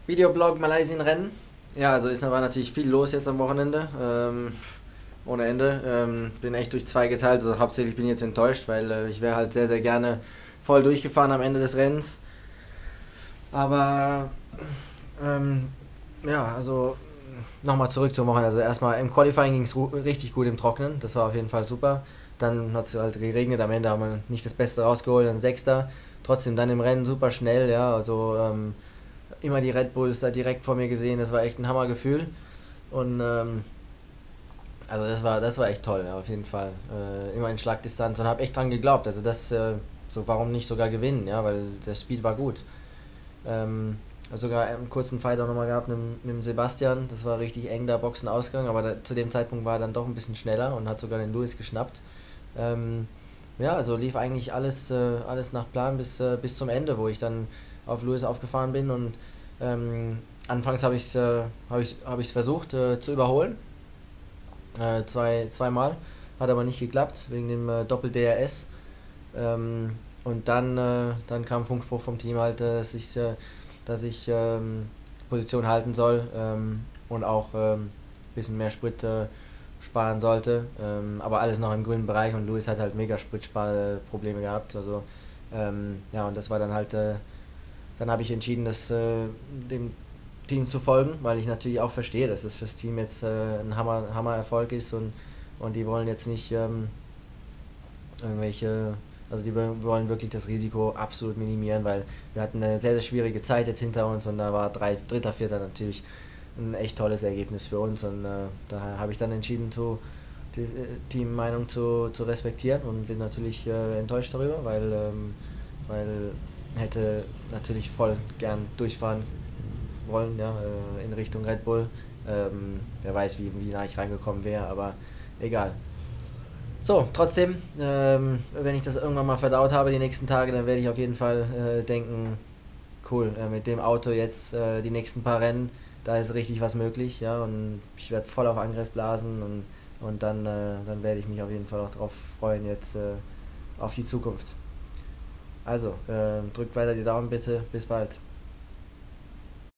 Videoblog Malaysien-Rennen. Ja, also war natürlich viel los jetzt am Wochenende. Ohne Ende. Bin echt durch zwei geteilt. Also hauptsächlich bin ich jetzt enttäuscht, weil ich wäre halt sehr, sehr gerne voll durchgefahren am Ende des Rennens. Aber ähm, ja, also nochmal zurück zum Wochenende. Also erstmal im Qualifying ging es richtig gut im Trocknen. Das war auf jeden Fall super. Dann hat es halt geregnet. Am Ende haben wir nicht das Beste rausgeholt. Dann Sechster. Trotzdem dann im Rennen super schnell. Ja, also immer die Red Bulls da direkt vor mir gesehen. Das war echt ein Hammergefühl. Und also das war echt toll, ja, auf jeden Fall. Immer in Schlagdistanz und habe echt dran geglaubt. Also so warum nicht sogar gewinnen, ja, weil der Speed war gut. Sogar einen kurzen Fight auch nochmal gehabt mit dem Sebastian. Das war richtig eng, der Boxenausgang, aber zu dem Zeitpunkt war er dann doch ein bisschen schneller und hat sogar den Lewis geschnappt. Ähm, ja, also lief eigentlich alles nach Plan bis zum Ende, wo ich dann auf Lewis aufgefahren bin und anfangs habe ich's versucht zu überholen, zweimal, hat aber nicht geklappt wegen dem Doppel-DRS. Und dann kam Funkspruch vom Team halt, dass ich Position halten soll und auch bisschen mehr Sprit sparen sollte. Aber alles noch im grünen Bereich und Lewis hat halt mega Spritsparprobleme gehabt. Also ja, und das war dann halt, dann habe ich entschieden, dem Team zu folgen, weil ich natürlich auch verstehe, dass es fürs Team jetzt ein Hammer-Erfolg ist und die wollen jetzt nicht irgendwelche, also die wollen wirklich das Risiko absolut minimieren, weil wir hatten eine sehr, sehr schwierige Zeit jetzt hinter uns und da war dritter, vierter natürlich ein echt tolles Ergebnis für uns und daher habe ich dann entschieden, die Teammeinung zu respektieren und bin natürlich enttäuscht darüber, weil hätte natürlich voll gern durchfahren wollen, ja, in Richtung Red Bull. Wer weiß, wie nah ich reingekommen wäre, aber egal. So, trotzdem, wenn ich das irgendwann mal verdaut habe die nächsten Tage, dann werde ich auf jeden Fall denken, cool, mit dem Auto jetzt die nächsten paar Rennen, da ist richtig was möglich, ja, und ich werde voll auf Angriff blasen und dann werde ich mich auf jeden Fall auch drauf freuen jetzt auf die Zukunft. Also, drückt weiter die Daumen bitte, bis bald.